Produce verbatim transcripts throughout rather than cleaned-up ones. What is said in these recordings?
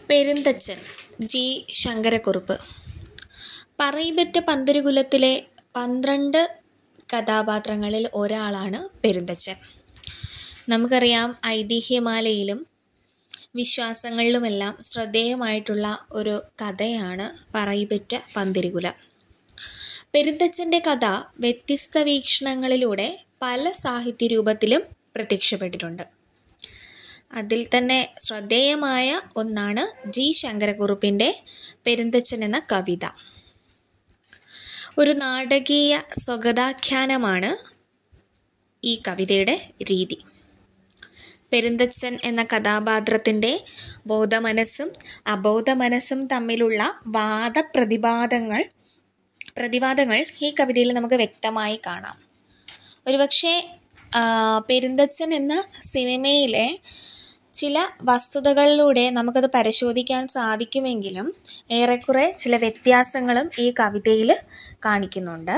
പെരുന്തച്ചൻ ജി ശങ്കരക്കുറുപ്പ്. പറയിപെറ്റ പന്തിരുകുലത്തിലെ പന്ത്രണ്ട് കഥാപാത്രങ്ങളിൽ ഒരാളാണ് പെരുന്തച്ചൻ. നമുക്കറിയാം, ഐതിഹ്യമാലയിലും വിശ്വാസങ്ങളിലുമെല്ലാം ശ്രദ്ധേയമായിട്ടുള്ള ഒരു കഥയാണ് പറയിപെറ്റ പന്തിരുകുലം. പെരുന്തച്ചൻ്റെ കഥ വ്യത്യസ്ത വീക്ഷണങ്ങളിലൂടെ പല സാഹിത്യരൂപത്തിലും പ്രത്യക്ഷപ്പെട്ടിട്ടുണ്ട്. അതിൽ തന്നെ ശ്രദ്ധേയമായ ഒന്നാണ് ജി ശങ്കരക്കുറുപ്പിൻ്റെ പെരുന്തച്ചൻ എന്ന കവിത. ഒരു നാടകീയ സ്വഗതാഖ്യാനമാണ് ഈ കവിതയുടെ രീതി. പെരുന്തച്ചൻ എന്ന കഥാപാത്രത്തിൻ്റെ ബോധമനസ്സും അബോധമനസ്സും തമ്മിലുള്ള വാദപ്രതിവാദങ്ങൾ പ്രതിവാദങ്ങൾ ഈ കവിതയിൽ നമുക്ക് വ്യക്തമായി കാണാം. ഒരുപക്ഷെ പെരുന്തച്ചൻ എന്ന സിനിമയിലെ ചില വസ്തുതകളിലൂടെ നമുക്കത് പരിശോധിക്കാൻ സാധിക്കുമെങ്കിലും ഏറെക്കുറെ ചില വ്യത്യാസങ്ങളും ഈ കവിതയിൽ കാണിക്കുന്നുണ്ട്.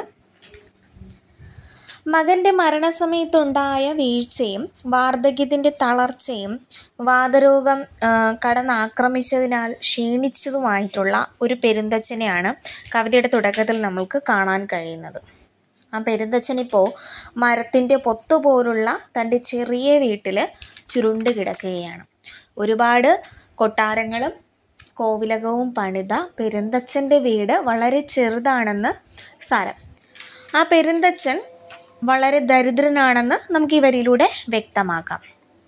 മകൻ്റെ മരണസമയത്തുണ്ടായ വീഴ്ചയും വാർദ്ധക്യത്തിൻ്റെ തളർച്ചയും വാതരോഗം കടന്നാക്രമിച്ചതിനാൽ ക്ഷീണിച്ചതുമായിട്ടുള്ള ഒരു പെരുന്തച്ചനെയാണ് കവിതയുടെ തുടക്കത്തിൽ നമ്മൾക്ക് കാണാൻ കഴിയുന്നത്. ആ പെരുന്തച്ചനിപ്പോൾ മരത്തിൻ്റെ പൊത്തുപോലുള്ള തൻ്റെ ചെറിയ വീട്ടിൽ ചുരുണ്ട് കിടക്കുകയാണ്. ഒരുപാട് കൊട്ടാരങ്ങളും കോവിലകവും പണിത പെരുന്തച്ചൻ്റെ വീട് വളരെ ചെറുതാണെന്ന് സാരം. ആ പെരുന്തച്ചൻ വളരെ ദരിദ്രനാണെന്ന് നമുക്ക് ഈ വരിയിലൂടെ വ്യക്തമാക്കാം.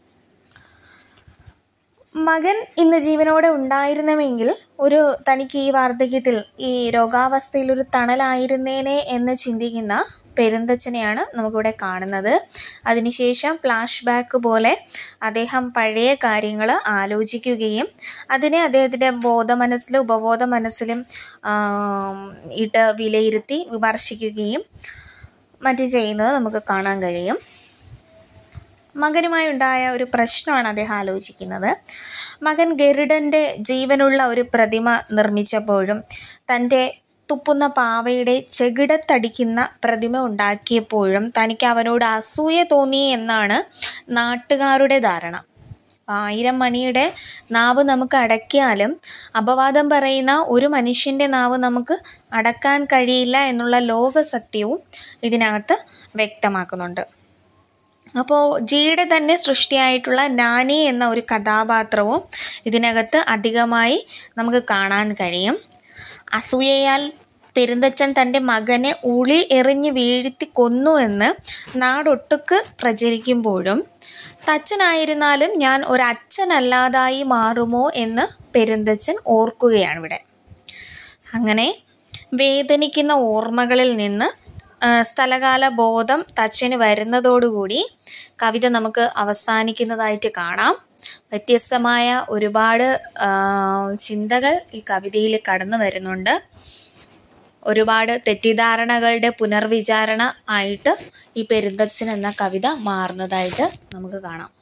മകൻ ഇന്ന് ജീവനോടെ ഉണ്ടായിരുന്നുവെങ്കിൽ ഒരു തനിക്ക് ഈ വാർദ്ധക്യത്തിൽ ഈ രോഗാവസ്ഥയിൽ ഒരു തണലായിരുന്നേനെ എന്ന് ചിന്തിക്കുന്ന പെരുന്തച്ചനെയാണ് നമുക്കിവിടെ കാണുന്നത്. അതിനുശേഷം ഫ്ലാഷ് ബാക്ക് പോലെ അദ്ദേഹം പഴയ കാര്യങ്ങൾ ആലോചിക്കുകയും അതിനെ അദ്ദേഹത്തിൻ്റെ ബോധമനസ്സിലും ഉപബോധ മനസ്സിലും ഇട്ട് വിലയിരുത്തി വിമർശിക്കുകയും മറ്റ് ചെയ്യുന്നത് നമുക്ക് കാണാൻ കഴിയും. മകനുമായി ഉണ്ടായ ഒരു പ്രശ്നമാണ് അദ്ദേഹം ആലോചിക്കുന്നത്. മകൻ ഗരുഡൻ്റെ ജീവനുള്ള ഒരു പ്രതിമ നിർമ്മിച്ചപ്പോഴും തൻ്റെ തുപ്പുന്ന പാവയുടെ ചെകിടത്തടിക്കുന്ന പ്രതിമ ഉണ്ടാക്കിയപ്പോഴും തനിക്ക് അവനോട് അസൂയ തോന്നി എന്നാണ് നാട്ടുകാരുടെ ധാരണ. ആയിരം മണിയുടെ നാവ് നമുക്ക് അടക്കിയാലും അപവാദം പറയുന്ന ഒരു മനുഷ്യൻ്റെ നാവ് നമുക്ക് അടക്കാൻ കഴിയില്ല എന്നുള്ള ലോകസത്യവും ഇതിനകത്ത് വ്യക്തമാക്കുന്നുണ്ട്. അപ്പോൾ ജിയുടെ തന്നെ സൃഷ്ടിയായിട്ടുള്ള നാനി എന്ന ഒരു കഥാപാത്രവും ഇതിനകത്ത് അധികമായി നമുക്ക് കാണാൻ കഴിയും. അസൂയയാൽ പെരുന്തച്ചൻ തൻ്റെ മകനെ ഉളി എറിഞ്ഞ് വീഴ്ത്തി കൊന്നുവെന്ന് നാടൊട്ടുക്ക് പ്രചരിക്കുമ്പോഴും തച്ചനായിരുന്നാലും ഞാൻ ഒരച്ഛനല്ലാതായി മാറുമോ എന്ന് പെരുന്തച്ചൻ ഓർക്കുകയാണ് ഇവിടെ. അങ്ങനെ വേദനിക്കുന്ന ഓർമ്മകളിൽ നിന്ന് സ്ഥലകാല ബോധം തച്ചന് വരുന്നതോടുകൂടി കവിത നമുക്ക് അവസാനിക്കുന്നതായിട്ട് കാണാം. വ്യത്യസ്തമായ ഒരുപാട് ചിന്തകൾ ഈ കവിതയിൽ കടന്നു വരുന്നുണ്ട്. ഒരുപാട് തെറ്റിദ്ധാരണകളുടെ പുനർവിചാരണ ആയിട്ട് ഈ പെരുന്തച്ചൻ എന്ന കവിത മാറുന്നതായിട്ട് നമുക്ക് കാണാം.